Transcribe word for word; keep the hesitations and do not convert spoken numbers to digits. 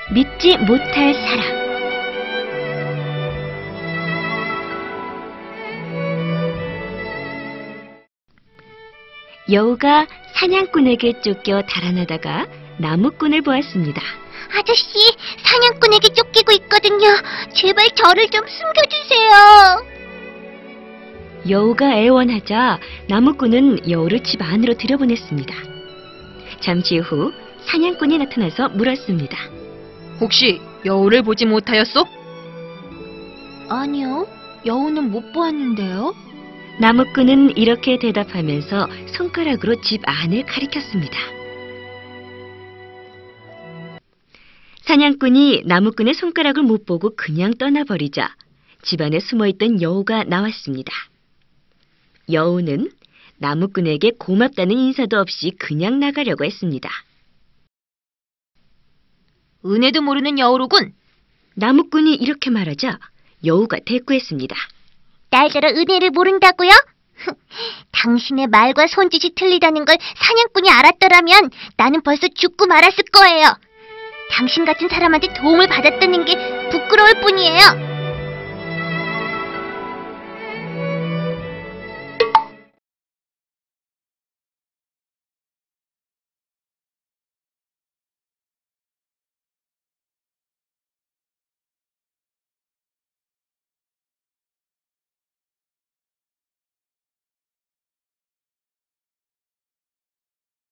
믿지 못할 사람. 여우가 사냥꾼에게 쫓겨 달아나다가 나무꾼을 보았습니다. 아저씨, 사냥꾼에게 쫓기고 있거든요. 제발 저를 좀 숨겨주세요. 여우가 애원하자 나무꾼은 여우를 집 안으로 들여보냈습니다. 잠시 후 사냥꾼이 나타나서 물었습니다. 혹시 여우를 보지 못하였소? 아니요, 여우는 못 보았는데요. 나무꾼은 이렇게 대답하면서 손가락으로 집 안을 가리켰습니다. 사냥꾼이 나무꾼의 손가락을 못 보고 그냥 떠나버리자 집 안에 숨어있던 여우가 나왔습니다. 여우는 나무꾼에게 고맙다는 인사도 없이 그냥 나가려고 했습니다. 은혜도 모르는 여우로군. 나무꾼이 이렇게 말하자 여우가 대꾸했습니다. 날더러 은혜를 모른다고요? 당신의 말과 손짓이 틀리다는 걸 사냥꾼이 알았더라면 나는 벌써 죽고 말았을 거예요. 당신 같은 사람한테 도움을 받았다는 게 부끄러울 뿐이에요.